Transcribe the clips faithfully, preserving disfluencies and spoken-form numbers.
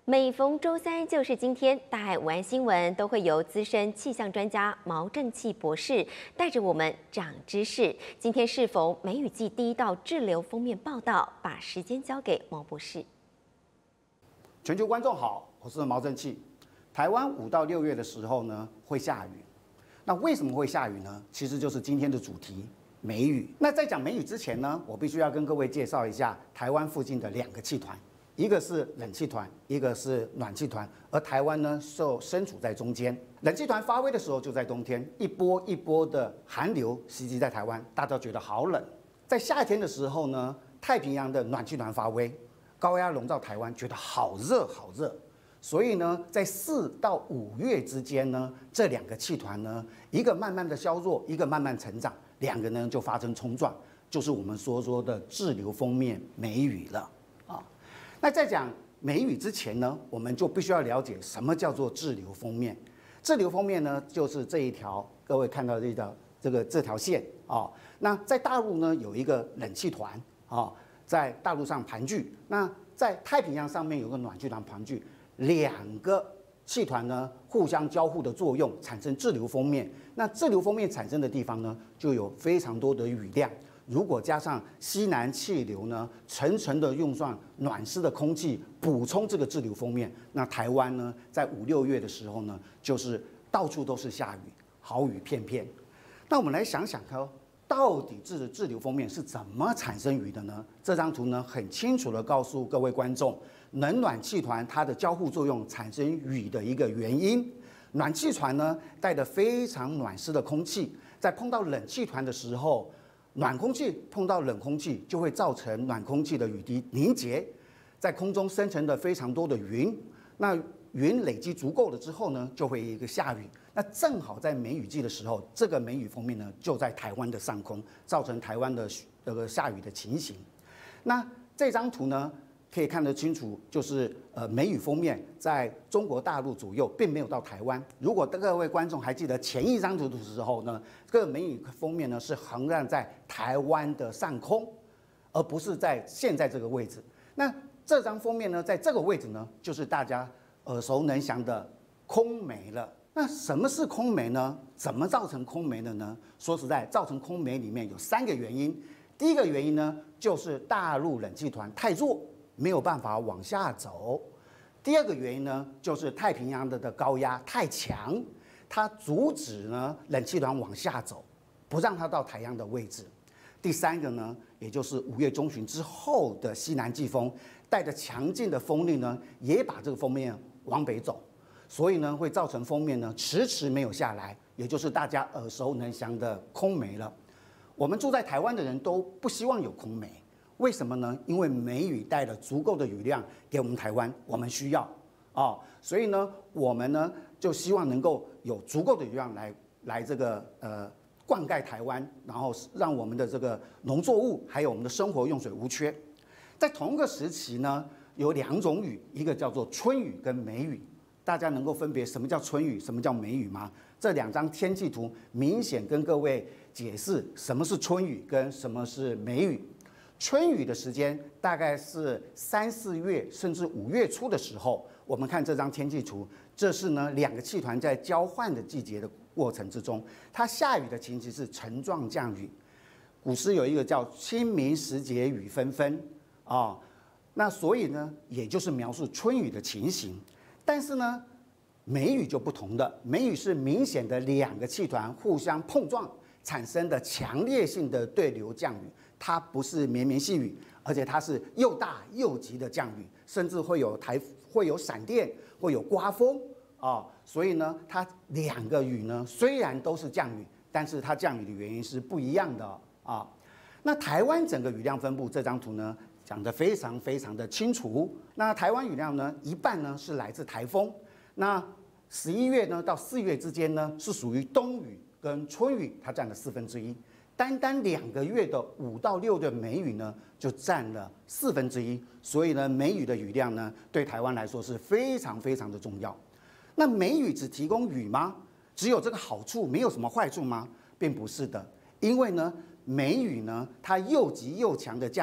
每逢周三就是今天，大海午安新闻都会由资深气象专家毛正气博士带着我们长知识。今天是否梅雨季第一道滞留封面报道？把时间交给毛博士。 全球观众好，我是毛正气。台湾五到六月的时候呢会下雨，那为什么会下雨呢？其实就是今天的主题梅雨。那在讲梅雨之前呢，我必须要跟各位介绍一下台湾附近的两个气团。一个是冷气团，一个是暖气团，而台湾呢受身处在中间。冷气团发威的时候就在冬天，一波一波的寒流袭击在台湾，大家觉得好冷。在夏天的时候呢，太平洋的暖气团发威，高压笼罩台湾，觉得好热好热。所以呢，在四到五月之间呢，这两个气团呢，一个慢慢的削弱，一个慢慢成长，两个呢就发生冲撞，就是我们所说的滞留封面梅雨了。那在讲梅雨之前呢，我们就必须要了解什么叫做滞留封面。滞留封面呢，就是这一条，各位看到这条这个这条线啊、哦。那在大陆呢，有一个冷气团啊、哦，在大陆上盘踞。那在太平洋上面有个暖气团盘踞，两个气团呢互相交互的作用，产生滞留封面。那滞留封面产生的地方呢，就有非常多的雨量。如果加上西南气流呢，层层的用上暖湿的空气补充这个滞留封面，那台湾呢，在五六月的时候呢，就是到处都是下雨，好雨片片。那我们来想想看，到底这滞留封面是怎么产生雨的呢？这张图呢，很清楚的告诉各位观众，冷暖气团它的交互作用产生雨的一个原因。暖气团呢，带着非常暖湿的空气，在碰到冷气团的时候，暖空气碰到冷空气，就会造成暖空气的雨滴凝结，在空中生成的非常多的云。那云累积足够了之后呢，就会有一个下雨。那正好在梅雨季的时候，这个梅雨封面呢，就在台湾的上空，造成台湾的这个下雨的情形。那这张图呢，可以看得清楚，就是呃梅雨封面在中国大陆左右，并没有到台湾。如果各位观众还记得前一张图的时候呢，这个梅雨封面呢是横绕在台湾的上空，而不是在现在这个位置。那这张封面呢，在这个位置呢，就是大家耳熟能详的空梅了。那什么是空梅呢？怎么造成空梅的呢？说实在，造成空梅里面有三个原因。第一个原因呢，就是大陆冷气团太弱，没有办法往下走。第二个原因呢，就是太平洋的的高压太强，它阻止呢冷气团往下走，不让它到台阳的位置。第三个呢，也就是五月中旬之后的西南季风，带着强劲的风力呢，也把这个封面往北走，所以呢，会造成封面呢迟迟没有下来，也就是大家耳熟能详的空梅了。我们住在台湾的人都不希望有空梅。为什么呢？因为梅雨带了足够的雨量给我们台湾，我们需要啊、哦，所以呢，我们呢就希望能够有足够的雨量来来这个呃灌溉台湾，然后让我们的这个农作物还有我们的生活用水无缺。在同一个时期呢，有两种雨，一个叫做春雨跟梅雨。大家能够分别什么叫春雨，什么叫梅雨吗？这两张天气图明显跟各位解释什么是春雨跟什么是梅雨。春雨的时间大概是三四月甚至五月初的时候，我们看这张天气图，这是呢两个气团在交换的季节的过程之中，它下雨的情形是层状降雨。古诗有一个叫清明时节雨纷纷啊，那所以呢，也就是描述春雨的情形。但是呢，梅雨就不同的，梅雨是明显的两个气团互相碰撞产生的强烈性的对流降雨。它不是绵绵细雨，而且它是又大又急的降雨，甚至会有台会有闪电，会有刮风啊、哦。所以呢，它两个雨呢虽然都是降雨，但是它降雨的原因是不一样的啊、哦。那台湾整个雨量分布这张图呢讲得非常非常的清楚。那台湾雨量呢一半呢是来自台风，那十一月呢到四月之间呢是属于冬雨跟春雨，它占了四分之一。单单两个月的五到六的梅雨呢，就占了四分之一。所以呢，梅雨的雨量呢，对台湾来说是非常非常的重要。那梅雨只提供雨吗？只有这个好处，没有什么坏处吗？并不是的，因为呢，梅雨呢，它又急又强的降雨，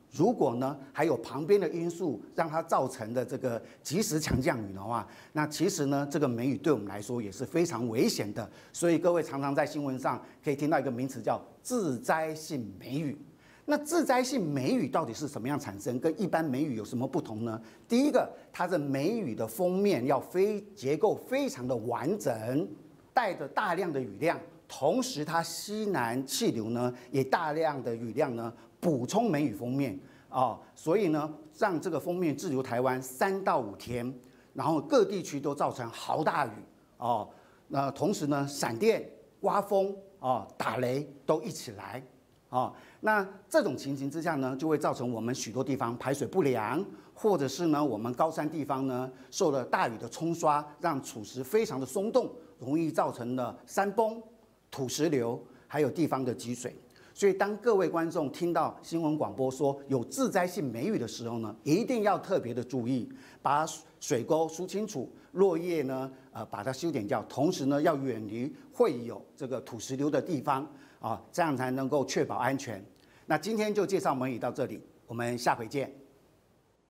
如果呢还有旁边的因素让它造成的这个及时强降雨的话，那其实呢这个梅雨对我们来说也是非常危险的。所以各位常常在新闻上可以听到一个名词叫致灾性梅雨。那致灾性梅雨到底是什么样产生？跟一般梅雨有什么不同呢？第一个，它的梅雨的封面要非结构非常的完整，带着大量的雨量，同时它西南气流呢也大量的雨量呢补充梅雨封面啊、哦，所以呢让这个封面滞留台湾三到五天，然后各地区都造成豪大雨哦。那同时呢，闪电、刮风啊、哦、打雷都一起来。哦，那这种情形之下呢，就会造成我们许多地方排水不良，或者是呢，我们高山地方呢受了大雨的冲刷，让土石非常的松动，容易造成了山崩、土石流，还有地方的积水。所以，当各位观众听到新闻广播说有致灾性梅雨的时候呢，一定要特别的注意，把水沟梳清楚，落叶呢，呃，把它修剪掉，同时呢，要远离会有这个土石流的地方。啊，这样才能够确保安全。那今天就介绍梅雨到这里，我们下回见。